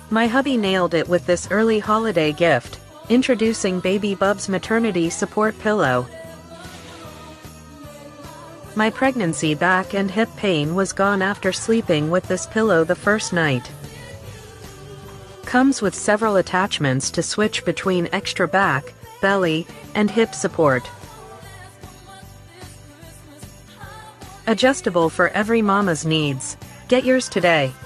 My hubby nailed it with this early holiday gift. Introducing Baby Bub's Maternity Support Pillow. My pregnancy back and hip pain was gone after sleeping with this pillow the first night. Comes with several attachments to switch between extra back, belly, and hip support. Adjustable for every mama's needs. Get yours today.